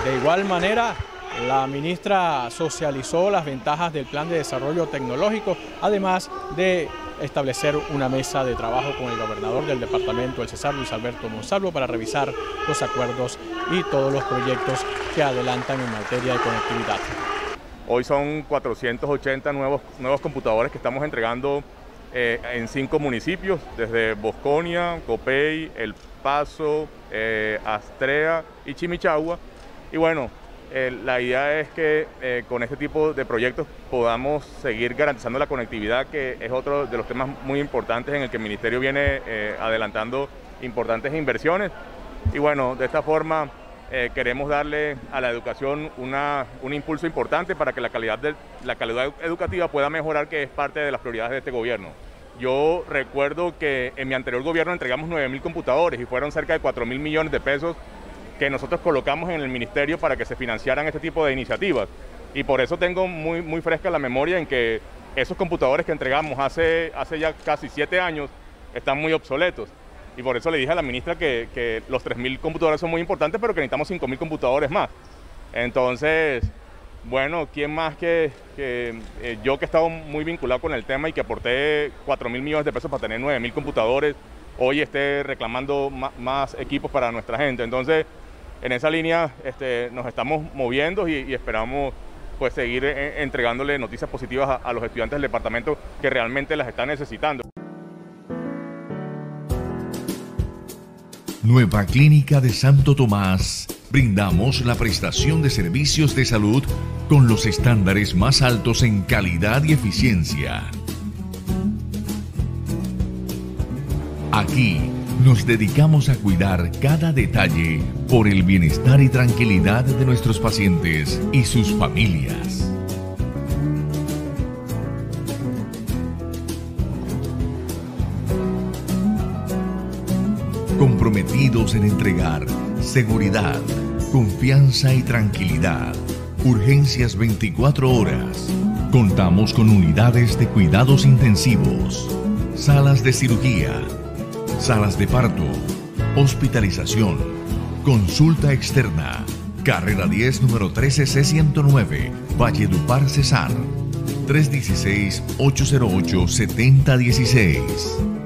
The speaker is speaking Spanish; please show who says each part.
Speaker 1: De igual manera, la ministra socializó las ventajas del Plan de Desarrollo Tecnológico, además de establecer una mesa de trabajo con el gobernador del departamento, el Cesar Luis Alberto Monsalvo, para revisar los acuerdos y todos los proyectos que adelantan en materia de conectividad.
Speaker 2: Hoy son 480 nuevos computadores que estamos entregando en 5 municipios, desde Bosconia, Copey, El Paso, Astrea y Chimichagua. Y bueno, la idea es que con este tipo de proyectos podamos seguir garantizando la conectividad, que es otro de los temas muy importantes en el que el Ministerio viene adelantando importantes inversiones. Y bueno, de esta forma queremos darle a la educación un impulso importante para que la calidad educativa pueda mejorar, que es parte de las prioridades de este gobierno. Yo recuerdo que en mi anterior gobierno entregamos 9.000 computadores y fueron cerca de 4.000 millones de pesos que nosotros colocamos en el ministerio para que se financiaran este tipo de iniciativas. Y por eso tengo muy fresca la memoria en que esos computadores que entregamos hace ya casi 7 años están muy obsoletos. Y por eso le dije a la ministra que los 3.000 computadores son muy importantes, pero que necesitamos 5.000 computadores más. Entonces, bueno, ¿quién más que yo, que he estado muy vinculado con el tema y que aporté 4.000 millones de pesos para tener 9.000 computadores, hoy esté reclamando más equipos para nuestra gente? Entonces, en esa línea nos estamos moviendo y esperamos pues seguir entregándole noticias positivas a los estudiantes del departamento que realmente las están necesitando.
Speaker 3: Nueva Clínica de Santo Tomás. Brindamos la prestación de servicios de salud con los estándares más altos en calidad y eficiencia. Aquí nos dedicamos a cuidar cada detalle por el bienestar y tranquilidad de nuestros pacientes y sus familias. Comprometidos en entregar seguridad, confianza y tranquilidad. Urgencias 24 horas. Contamos con unidades de cuidados intensivos, salas de cirugía, salas de parto, hospitalización, consulta externa. Carrera 10, número 13C109, Valledupar, Cesar. 316-808-7016.